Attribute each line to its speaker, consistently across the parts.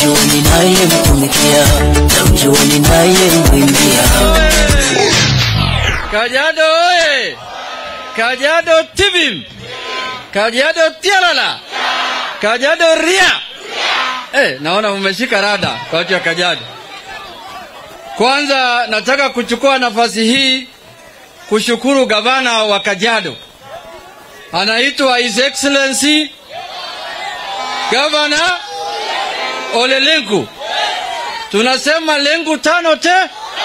Speaker 1: namjua ninayemtumikia, namjua ninayemwimbia.
Speaker 2: Kajiado oye! Kajiado tibim! Kajiado tialala! Kajiado ria! Naona umeshika rada kwa watu ya Kajiado. Kwanza nataka kuchukua nafasi hii kushukuru gavana wa Kajiado. Anaitwa His Excellency Governor Ole Lenku. Tunasema lengu tano te.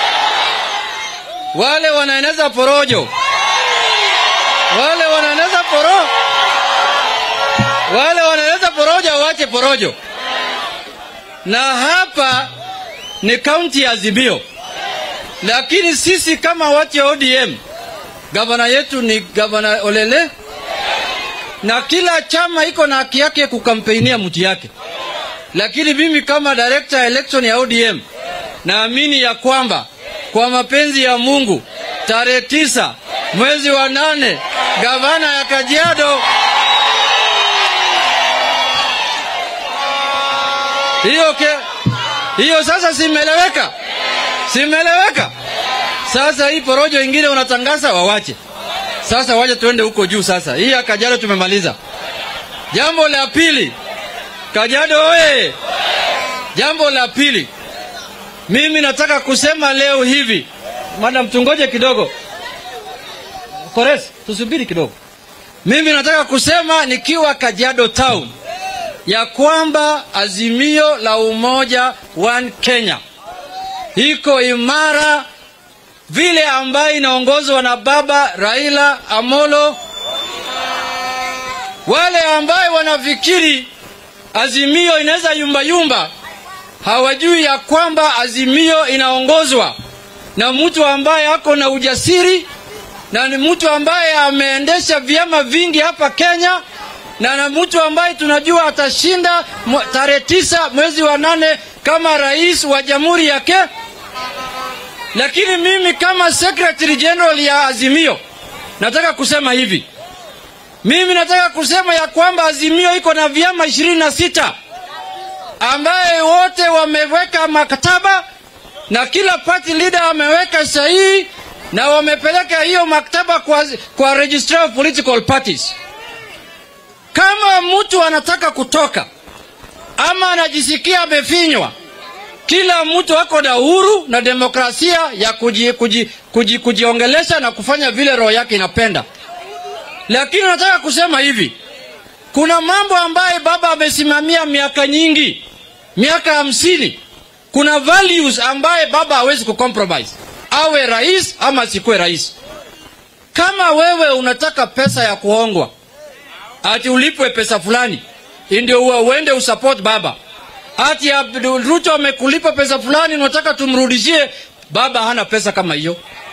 Speaker 2: Wale wanaeneza porojo. Wale wanaeneza porojo wache porojo. Na hapa ni kaunti ya Azimio. Lakini sisi kama watu ya ODM, gavana yetu ni gavana Olele. Na kila chama iko na haki yake kukampeinia mtu yake. Lakini mimi kama director election ya ODM, naamini ya kwamba kwa mapenzi ya Mungu tarehe 9 mwezi wa 8 gavana ya Kajiado hiyo sasa simeleweka. Sasa hii porojo ingine unatangaza wawache. Sasa waje tuende huko juu sasa. Hii ya Kajiado tumemaliza. Jambo la pili. Kajiado oye! Jambo la pili. Mimi nataka kusema leo hivi. Madam tungoje kidogo. Kores, tusubiri kidogo. Mimi nataka kusema nikiwa Kajiado town ya kwamba Azimio la Umoja One Kenya iko imara vile ambaye inaongozwa na baba Raila Amolo. Wale ambaye wanafikiri Azimio inaweza yumba hawajui ya kwamba Azimio inaongozwa na mtu ambaye ako na ujasiri, na ni mtu ambaye ameendesha vyama vingi hapa Kenya, na mtu ambaye tunajua atashinda tarehe 9 mwezi wa 8 kama rais wa jamhuri yake. Lakini mimi kama Secretary General ya Azimio nataka kusema hivi. Mimi nataka kusema ya kwamba Azimio iko na vyama 26 ambaye wote wameweka maktaba na kila party leader ameweka sahihi na wamepeleka hiyo maktaba kwa Registrar of Political Parties. Kama mtu anataka kutoka ama anajisikia amefinywa, kila mtu ako na uhuru na demokrasia ya kujiongelesha na kufanya vile roho yake inapenda. Lakini nataka kusema hivi, kuna mambo ambaye baba amesimamia miaka nyingi, miaka 50. Kuna values ambaye baba hawezi kucompromise, awe rais ama sikue rais. Kama wewe unataka pesa ya kuongwa, ati ulipwe pesa fulani ndio uende usupport baba, ati Ruto amekulipa pesa fulani unataka tumrudishie, baba hana pesa kama hiyo.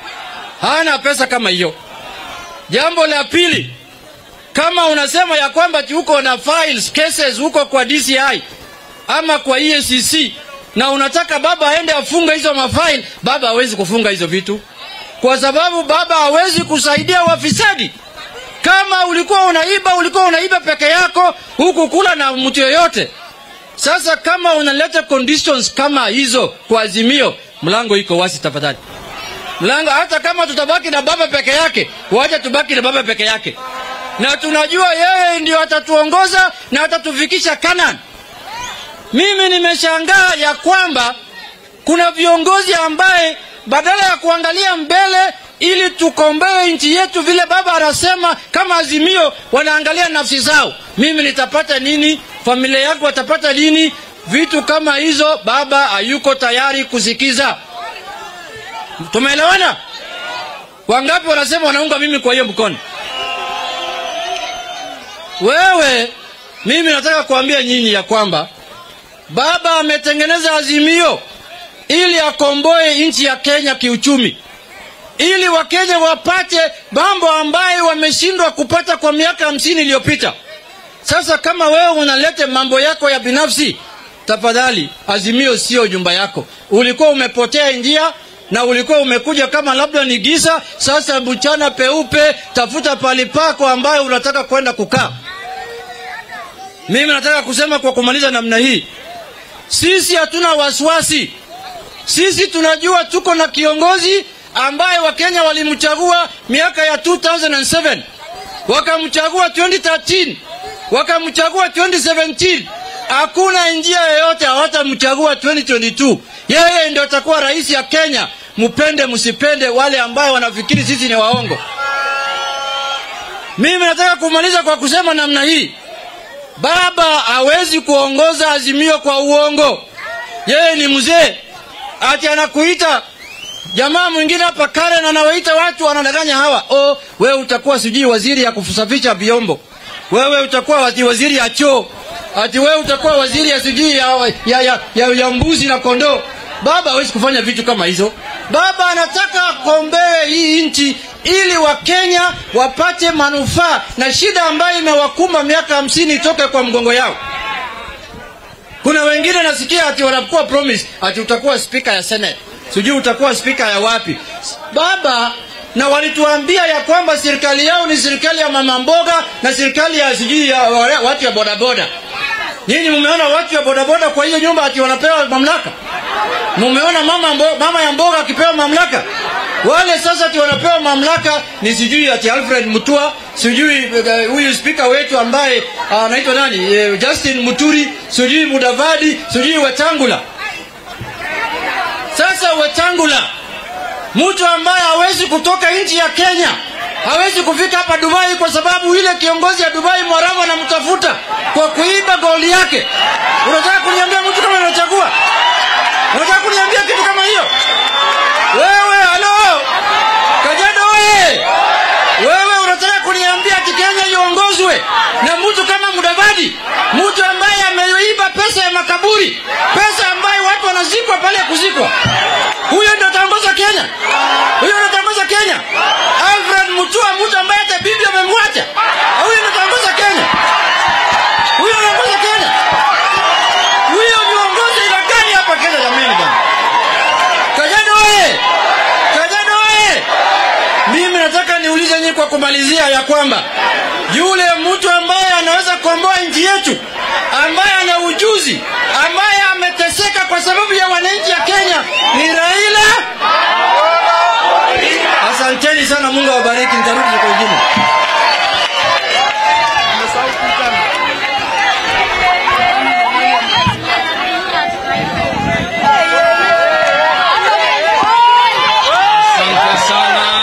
Speaker 2: Jambo la pili, kama unasema ya kwamba uko na files, cases huko kwa DCI ama kwa EACC na unataka baba aende afunga hizo mafile, baba hawezi kufunga hizo vitu, kwa sababu baba hawezi kusaidia wafisadi. Kama ulikuwa unaiba peke yako, huku kula na mtu yoyote. Sasa kama unaleta conditions kama hizo kwa Azimio, mlango iko wazi tafadhali. Mlango, hata kama tutabaki na baba peke yake, wacha tubaki na baba peke yake. Na tunajua yeye ndio atatuongoza na atatufikisha Kanani. Mimi nimeshangaa ya kwamba kuna viongozi ambaye badala ya kuangalia mbele ili tukomboe nchi yetu vile baba anasema kama Azimio, wanaangalia nafsi zao. Mimi nitapata nini? Familia yangu watapata nini? Vitu kama hizo baba hayuko tayari kusikiza. Tumeelewana? Wangapi wanasema wanaunga mimi kwa hiyo mkono? Wewe, mimi nataka kuambia nyinyi ya kwamba baba ametengeneza Azimio ili akomboe nchi ya Kenya kiuchumi, ili Wakenya wapate mambo ambayo wameshindwa kupata kwa miaka 50 iliyopita. Sasa kama wewe unaleta mambo yako ya binafsi, tafadhali Azimio sio jumba yako. Ulikuwa umepotea njia na ulikuwa umekuja kama labda ni giza, sasa mchana peupe, tafuta palipako ambayo unataka kwenda kukaa. Mimi nataka kusema kwa kumaliza namna hii Sisi hatuna wasiwasi. Sisi tunajua tuko na kiongozi ambaye Wakenya walimchagua miaka ya 2007. Wakamchagua 2013. Wakamchagua 2017. Hakuna njia yoyote hawatamchagua 2022. Yeye ndio atakuwa rais ya Kenya. Mpende msipende wale ambao wanafikiri sisi ni waongo. Mimi nataka kumaliza kwa kusema namna hii. Baba hawezi kuongoza Azimio kwa uongo. Yeye ni mzee. Ati anakuita jamaa mwingine hapa Karen anawaita watu wanadanganya hawa. Oh, wewe utakuwa sijui waziri ya kusafisha vyombo. Wewe utakuwa waziri ya choo. Ati wewe utakuwa waziri ya sijui ya mbuzi na kondoo. Baba hawezi kufanya vitu kama hizo. Baba anataka kombee hii nchi ili Wakenya wapate manufaa na shida ambayo imewakumba miaka 50 itoke kwa mgongo yao. Kuna wengine nasikia ati wanakuwa promise ati utakuwa speaker ya Senate. Sijui utakuwa speaker ya wapi. Baba, na walituambia ya kwamba serikali yao ni serikali ya mama mboga na serikali ya sijui ya watu ya bodaboda. Nyinyi mmeona watu ya bodaboda kwa hiyo nyumba ati wanapewa mamlaka? Mmeona mama ya mboga akipewa mamlaka? Wale sasa ati wanapewa mamlaka ni sijui ati Alfred Mutua, sijui huyu speaker wetu ambaye anaitwa nani? Justin Muturi, sijui Mudavadi, sijui Wetangula. Sasa Wetangula, mtu ambaye hawezi kutoka nchi ya Kenya, hawezi kufika hapa Dubai kwa sababu ile kiongozi ya Dubai Mwarabu anamtafuta kwa kuiba goli yake. Unataka kuniambia mtu kama anachagua? Unataka kuniambia kitu kama hiyo? Wewe, halo? Kajiado wewe! Wewe unataka kuniambia ati Kenya iongozwe na mtu kama Mudavadi? Mtu ambaye ameiba pesa ya makaburi, pesa ambayo watu wanazikwa pale kuzikwa. Huyo ndio ataongoza Kenya? Huyo ndio ataongoza Kenya? Alfred Mutua, mtu ambaye hata bibi amemwacha. Huyo ndio ataongoza Kenya? Huyo ndio ataongoza Kenya? Huyo ni uongozi ila gani hapa Kenya jamani bwana? Kajiado wewe! Kajiado wewe! Mimi nataka niulize nyinyi kwa kumalizia ya kwamba yule mtu ambaye anaweza kuomboa nchi yetu, ambaye ana ujuzi, ambaye ameteseka kwa sababu ya wananchi ya Kenya ni Raila. Asanteni sana, Mungu awabariki. Nitarudi kwa wengine.
Speaker 3: Asante sana.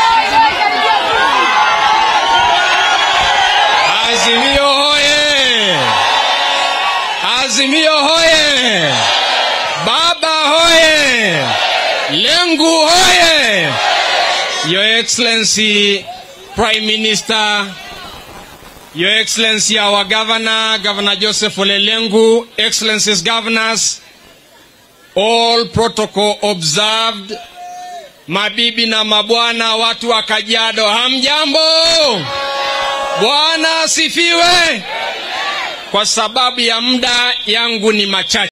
Speaker 3: Azimio hoye! Azimio hoye! Baba hoye! Lengu hoye! Your Excellency Prime Minister, Your Excellency our Governor Joseph Ole Lengu, Excellencies Governors, all protocol observed, mabibi na mabwana, watu wa Kajiado, hamjambo? Bwana asifiwe. Kwa sababu ya muda yangu ni machache.